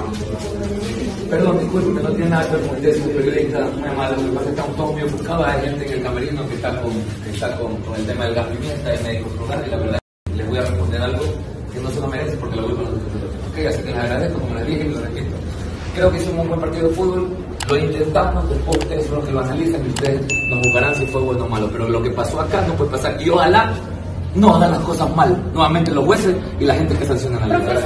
Perdón, disculpe, no tiene nada que ver con el décimo periodista, muy amable, lo que pasa es que estamos todos muy ofuscados, hay gente en el camerino que está con el tema del gas pimienta, hay médicos rurales, y la verdad les voy a responder algo que no se lo merece porque lo voy con nosotros. Ok, así que les agradezco, como les dije y lo repito. Creo que hicimos un buen partido de fútbol, lo intentamos, después ustedes son los que lo analizan y ustedes nos juzgarán si fue bueno o malo, pero lo que pasó acá no puede pasar y ojalá no hagan las cosas mal, nuevamente los jueces y la gente que sanciona a la liga.